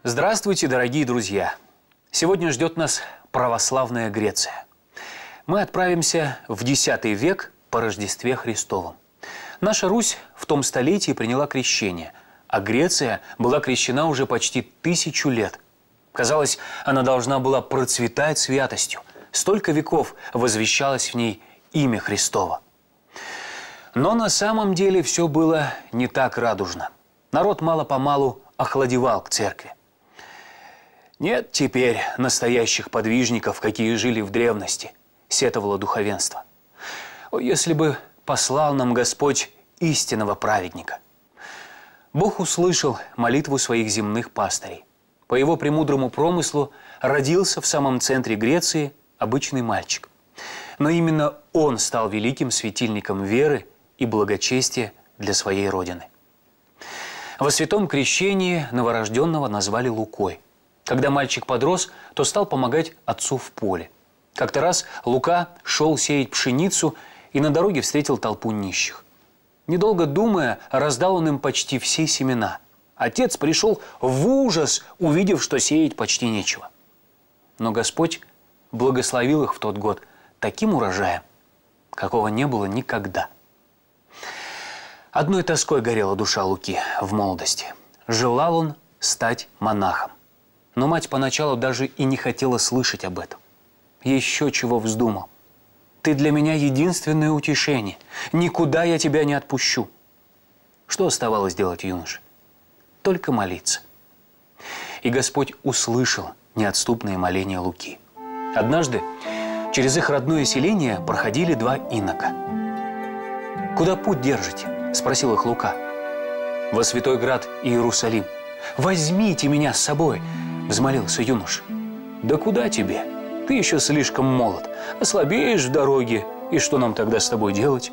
Здравствуйте, дорогие друзья! Сегодня ждет нас православная Греция. Мы отправимся в X век по Рождестве Христовом. Наша Русь в том столетии приняла крещение, а Греция была крещена уже почти 1000 лет. Казалось, она должна была процветать святостью. Столько веков возвещалось в ней имя Христово. Но на самом деле все было не так радужно. Народ мало-помалу охладевал к церкви. Нет теперь настоящих подвижников, какие жили в древности, сетовало духовенство. О, если бы послал нам Господь истинного праведника! Бог услышал молитву своих земных пастырей. По его премудрому промыслу родился в самом центре Греции обычный мальчик. Но именно он стал великим светильником веры и благочестия для своей родины. Во святом крещении новорожденного назвали Лукой. Когда мальчик подрос, то стал помогать отцу в поле. Как-то раз Лука шел сеять пшеницу и на дороге встретил толпу нищих. Недолго думая, раздал он им почти все семена. Отец пришел в ужас, увидев, что сеять почти нечего. Но Господь благословил их в тот год таким урожаем, какого не было никогда. Одной тоской горела душа Луки в молодости. Желал он стать монахом. Но мать поначалу даже и не хотела слышать об этом. Еще чего вздумал. «Ты для меня единственное утешение. Никуда я тебя не отпущу». Что оставалось делать юноше? Только молиться. И Господь услышал неотступные моления Луки. Однажды через их родное селение проходили два инока. «Куда путь держите?» – спросил их Лука. «Во святой град Иерусалим». «Возьмите меня с собой!» – взмолился юноша. «Да куда тебе? Ты еще слишком молод. Ослабеешь в дороге, и что нам тогда с тобой делать?»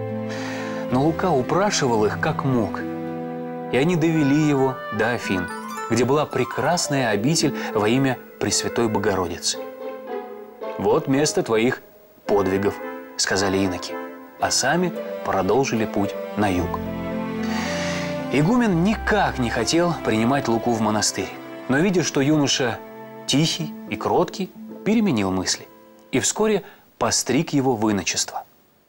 Но Лука упрашивал их как мог. И они довели его до Афин, где была прекрасная обитель во имя Пресвятой Богородицы. «Вот место твоих подвигов», – сказали иноки, а сами продолжили путь на юг. Игумен никак не хотел принимать Луку в монастырь, но, видя, что юноша тихий и кроткий, переменил мысли и вскоре постриг его в иночество.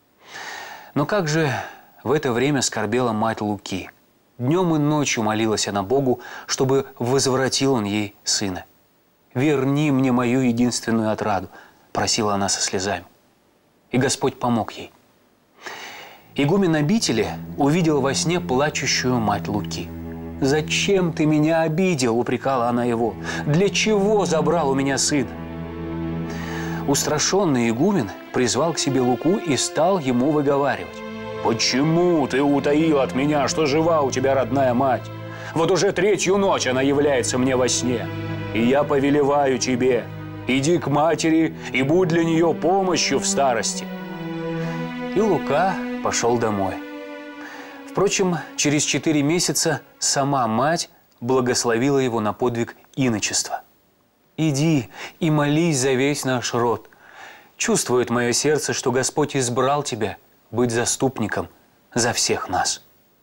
Но как же в это время скорбела мать Луки. Днем и ночью молилась она Богу, чтобы возвратил он ей сына. «Верни мне мою единственную отраду», – просила она со слезами. И Господь помог ей. Игумен обители увидел во сне плачущую мать Луки. «Зачем ты меня обидел?» – упрекала она его. «Для чего забрал у меня сына?» Устрашенный игумен призвал к себе Луку и стал ему выговаривать. «Почему ты утаил от меня, что жива у тебя родная мать? Вот уже 3-ю ночь она является мне во сне. И я повелеваю тебе, иди к матери и будь для нее помощью в старости». И Лука пошел домой. Впрочем, через 4 месяца сама мать благословила его на подвиг иночества. «Иди и молись за весь наш род. Чувствует мое сердце, что Господь избрал тебя быть заступником за всех нас».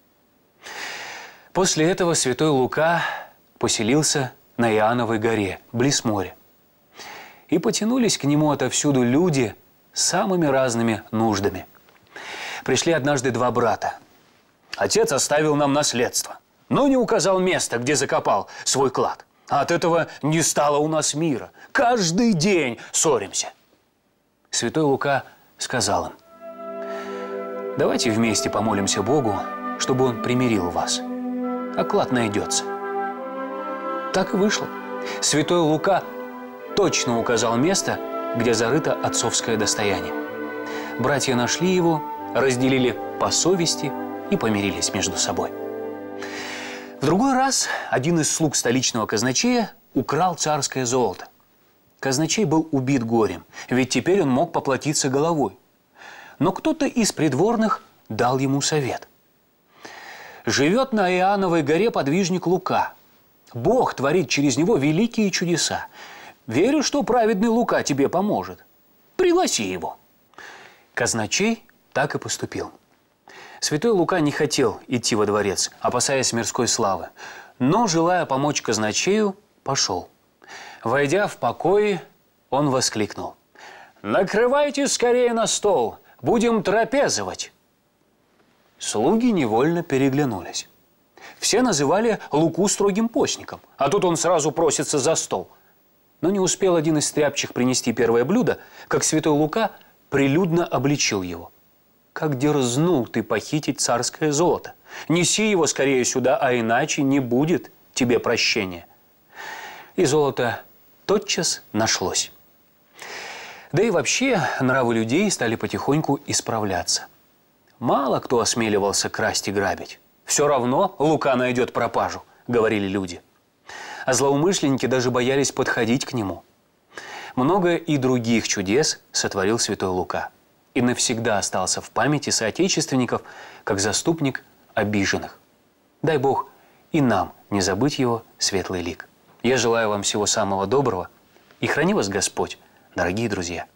После этого святой Лука поселился на Иоанновой горе, близ моря. И потянулись к нему отовсюду люди с самыми разными нуждами. Пришли однажды 2 брата. «Отец оставил нам наследство, но не указал место, где закопал свой клад. А от этого не стало у нас мира. Каждый день ссоримся». Святой Лука сказал им: «Давайте вместе помолимся Богу, чтобы Он примирил вас. А клад найдется». Так и вышло. Святой Лука точно указал место, где зарыто отцовское достояние. Братья нашли его, разделили по совести и помирились между собой. В другой раз один из слуг столичного казначея украл царское золото. Казначей был убит горем, ведь теперь он мог поплатиться головой. Но кто-то из придворных дал ему совет. «Живет на Иоанновой горе подвижник Лука. Бог творит через него великие чудеса. Верю, что праведный Лука тебе поможет. Пригласи его». Казначей так и поступил. Святой Лука не хотел идти во дворец, опасаясь мирской славы, но, желая помочь казначею, пошел. Войдя в покои, он воскликнул: «Накрывайте скорее на стол, будем трапезовать!» Слуги невольно переглянулись. Все называли Луку строгим постником, а тут он сразу просится за стол. Но не успел один из стряпчих принести первое блюдо, как святой Лука прилюдно обличил его. «Как дерзнул ты похитить царское золото! Неси его скорее сюда, а иначе не будет тебе прощения!» И золото тотчас нашлось. Да и вообще нравы людей стали потихоньку исправляться. Мало кто осмеливался красть и грабить. «Все равно Лука найдет пропажу», — говорили люди. А злоумышленники даже боялись подходить к нему. Много и других чудес сотворил святой Лука и навсегда остался в памяти соотечественников как заступник обиженных. Дай Бог и нам не забыть его светлый лик. Я желаю вам всего самого доброго и храни вас Господь, дорогие друзья.